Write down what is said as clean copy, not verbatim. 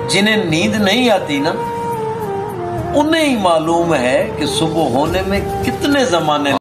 जिन्हें नींद नहीं आती ना, उन्हें ही मालूम है कि सुबह होने में कितने जमाने